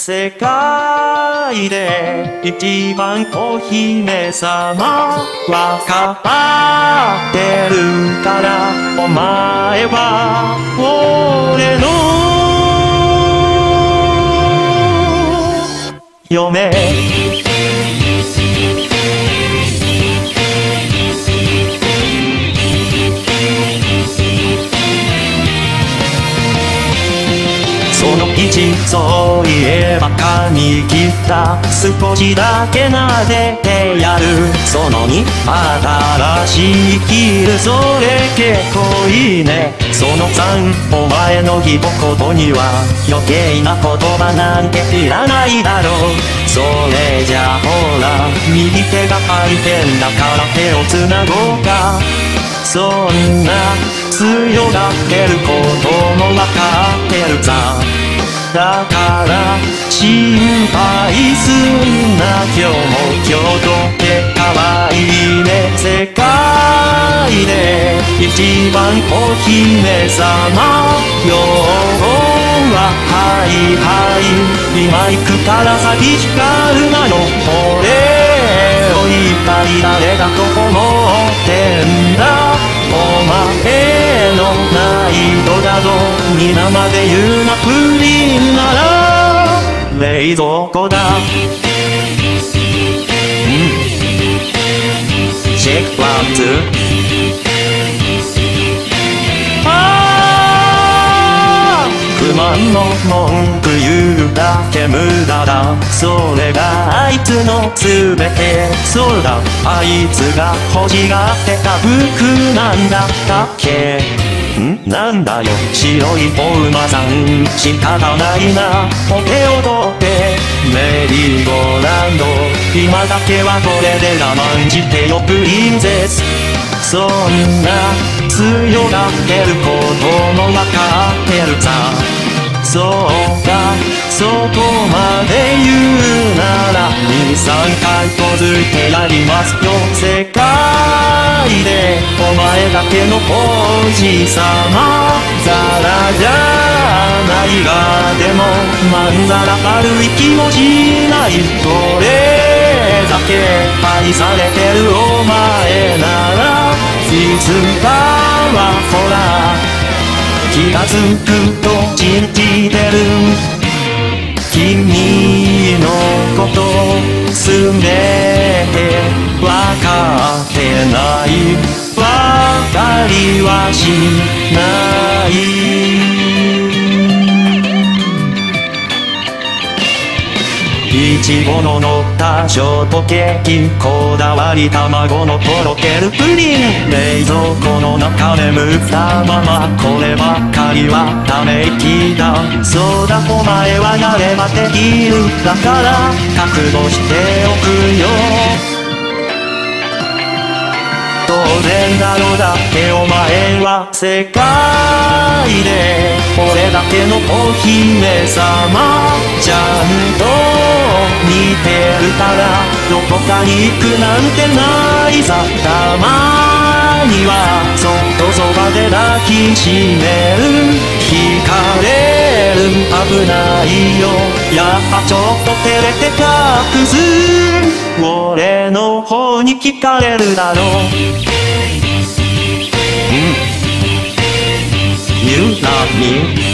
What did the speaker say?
世界で一番お姫様わかってるからお前は俺の嫁その一そういえば髪切った少しだけ撫でてやるその2新しいキルそれ結構いいねその3お前の一言には余計な言葉なんていらないだろうそれじゃほら右手が空いてんだから手をつなごうかそんな強がってることもわかってるさだから心配すんな今日も今日とって可愛いね世界で一番お姫様今日ははいはいリマイクから先光るなの俺を一体誰だと思ってんだお前のない度だぞ皆まで言うなプリンなら冷蔵庫だチェックワンツー不満の文句言うだけ無駄だそれがあいつの全てそうだあいつが欲しがってた服なんだったっけなんだよ白いお馬さん仕方ないなお手を取ってメリーゴーランド今だけはこれで我慢してよプリンセスそんな強がってることもわかってるさそうかそこまで言うなら2、3回こづいてやりますよ世界でお前だけの王子様ザラじゃないがでもまんざら悪い気もしないこれだけ愛されてるお前ならいつかはほら気がつくと信じてる君のことすべてわかってないわかりはしないいちごの乗ったショートケーキこだわり卵のとろけるプリン冷蔵庫の中眠ったままこればっかりはため息だそうだお前はやればできるだから覚悟しておくよ当然だろうだってお前は世界で俺だけのお姫様ちゃんと似てるからどこかに行くなんてないさたまにはそっとそばで抱きしめる惹かれる危ないよやっぱちょっと照れて隠す俺の方に聞かれるだろうYou love me